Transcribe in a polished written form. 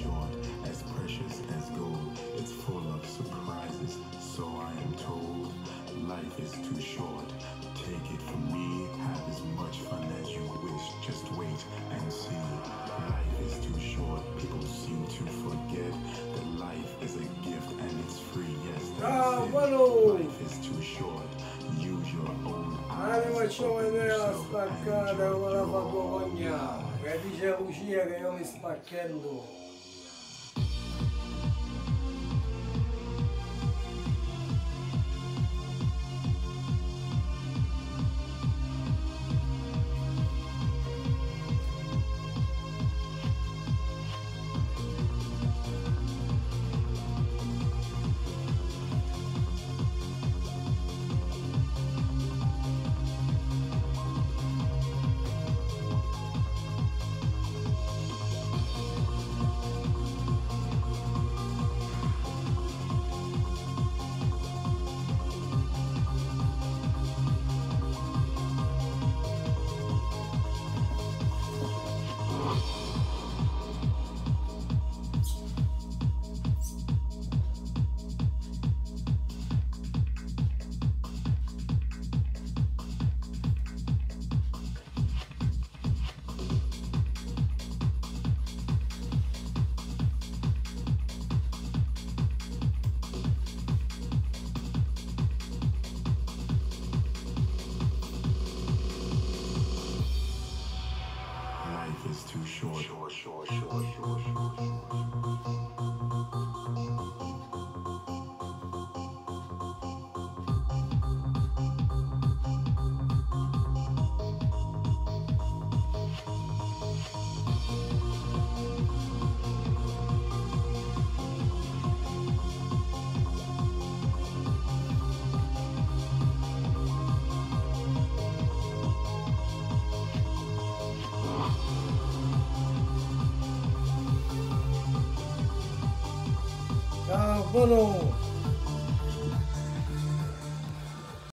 short, as precious as gold. It's full of surprises, so I am told. Life is too short, take it from me. Have as much fun as you wish, just wait and see. Life is too short, people seem to forget that life is a gift and it's free. Yes, that's it. Life is too short, use your own eyes. Animazione nella spaccata con la fagogna, che dice Lucia che io mi spaccando. Life is too short. Cavolo!